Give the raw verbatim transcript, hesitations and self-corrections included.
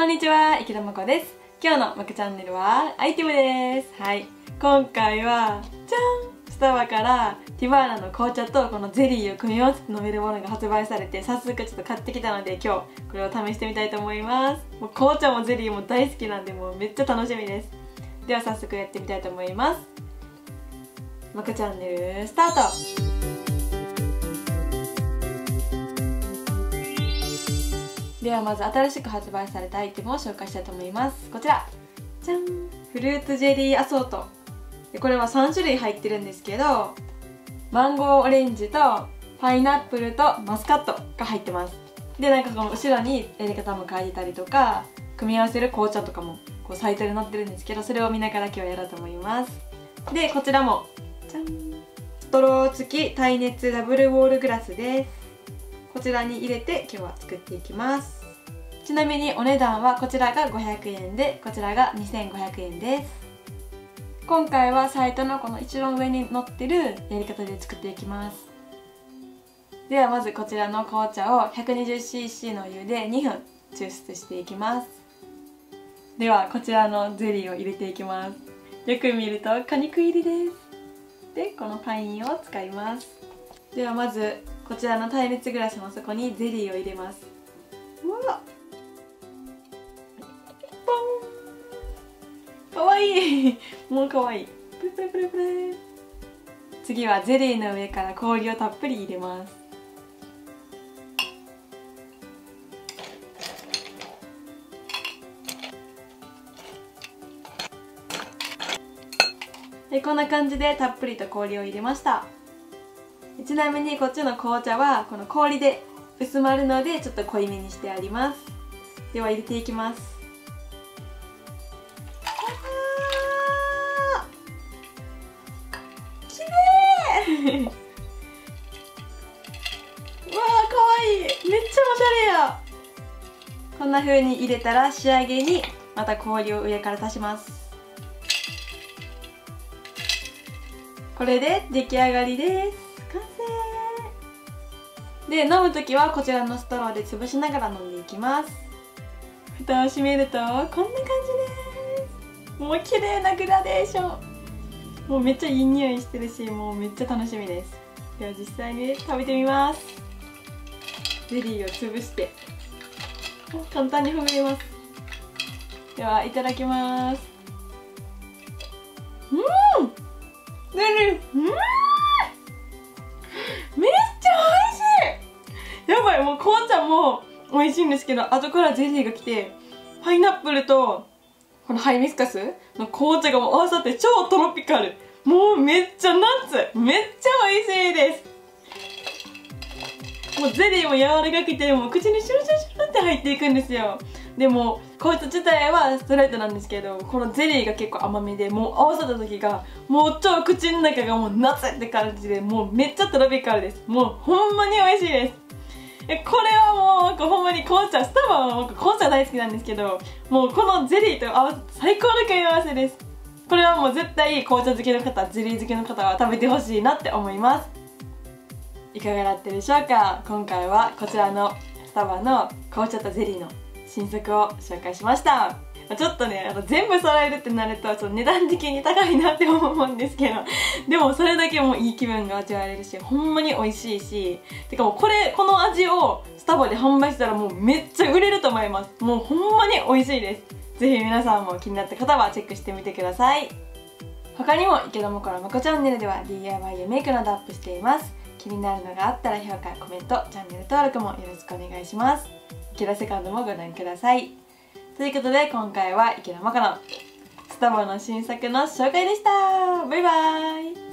こんにちは、池田真子です。今日のまくチャンネルはアイテムです。はい、今回はじゃん、スタバからティバーナの紅茶とこのゼリーを組み合わせて飲めるものが発売されて、早速ちょっと買ってきたので今日これを試してみたいと思います。もう紅茶もゼリーも大好きなんで、もうめっちゃ楽しみです。では早速やってみたいと思います。まくチャンネルスタート。ではまず新しく発売されたアイテムを紹介したいと思います。こちらじゃん、フルーツジェリーアソート。でこれはさん種類入ってるんですけど、マンゴーオレンジとパイナップルとマスカットが入ってます。でなんかこの後ろにやり方も書いてたりとか、組み合わせる紅茶とかもこうサイトで載ってるんですけど、それを見ながら今日やろうと思います。でこちらもじゃん、ストロー付き耐熱ダブルウォールグラスです。こちらに入れて今日は作っていきます。ちなみにお値段はこちらがごひゃくえんで、こちらがにせんごひゃくえんです。今回はサイトのこの一番上に載ってるやり方で作っていきます。ではまずこちらの紅茶を ひゃくにじゅうシーシー のお湯でにふん抽出していきます。ではこちらのゼリーを入れていきます。よく見ると果肉入りです。でこのパインを使います。ではまずこちらの耐熱グラスの底にゼリーを入れます。うわっ、ポン、かわいいもうかわいい。プルプルプルプル。次はゼリーの上から氷をたっぷり入れます。でこんな感じでたっぷりと氷を入れました。ちなみにこっちの紅茶はこの氷で薄まるのでちょっと濃いめにしてあります。では入れていきます。あー、きれいわあ、かわいい、めっちゃおしゃれや。こんな風に入れたら仕上げにまた氷を上から足します。これで出来上がりです。完成で、飲む時はこちらのストローで潰しながら飲んでいきます。蓋を閉めるとこんな感じです。もう綺麗なグラデーション、もうめっちゃいい匂いしてるし、もうめっちゃ楽しみです。では実際に食べてみます。ゼリーを潰して簡単にほぐれます。ではいただきます。うん、ゼリー、うん、めっちゃ美味しい。やばい、もう紅茶も美味しいんですけど、後からゼリーが来て、パイナップルとこのハイビスカスの紅茶がもう合わさって超トロピカル。もうめっちゃナッツ、めっちゃ美味しいです。もうゼリーも柔らかくて、もう口にシュルシュルシュルって入っていくんですよ。でも紅茶自体はストレートなんですけど、このゼリーが結構甘めで、もう合わさった時がもう超口の中がもうナッツって感じで、もうめっちゃトロピカルです。もうほんまに美味しいです。えこれはもうなんかほんまに紅茶、スタバは僕紅茶大好きなんですけど、もうこのゼリーと合わせて最高の組み合わせです。これはもう絶対紅茶好きの方、ゼリー好きの方は食べてほしいなって思います。いかがだったでしょうか。今回はこちらのスタバの紅茶とゼリーの新作を紹介しました。ちょっとね、あの全部揃えるってなるとちょっと値段的に高いなって思うんですけど、でもそれだけもういい気分が味わえるし、ほんまに美味しいし、てかもうこれ、この味をスタバで販売したらもうめっちゃ売れると思います。もうほんまに美味しいです。ぜひ皆さんも気になった方はチェックしてみてください。他にも池田真子のまこチャンネルでは ディーアイワイ やメイクなどアップしています。気になるのがあったら評価、コメント、チャンネル登録もよろしくお願いします。池田セカンドもご覧ください。ということで今回は池田真子のスタバの新作の紹介でした。バイバーイ。